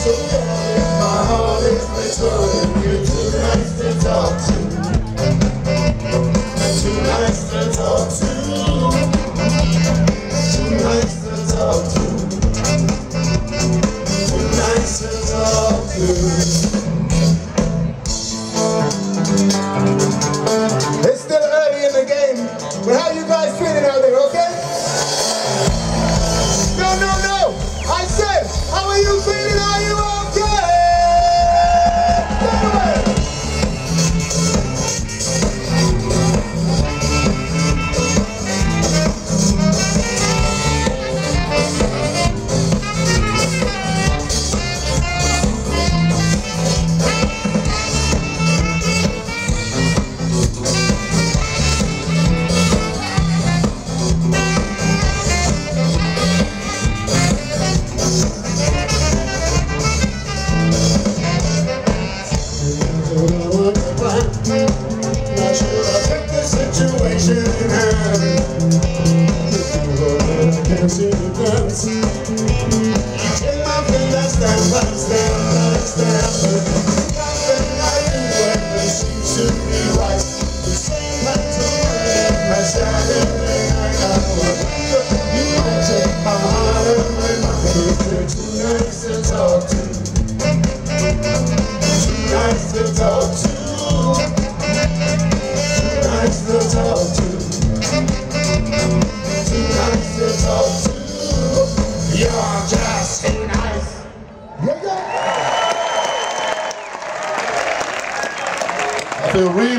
So darling, my heart is returning. You're too nice to talk to. Too nice to talk to. Too nice to talk to. Too nice to talk to. It's still early in the game, but how you guys feeling out there, okay? No, no, no! I said, how are you feeling? Are you okay? Anyway. Situation in hand. Can't see the dance. Take my fingers, stand by, stand by, stand by. Nothing I do when it seems to be right. The same pattern in my Saturday night. I remember you might take my heart and my mind. You're too nice to talk to. Too nice to talk to. Nice to talk to. Too nice to talk to. You're just too nice. I feel real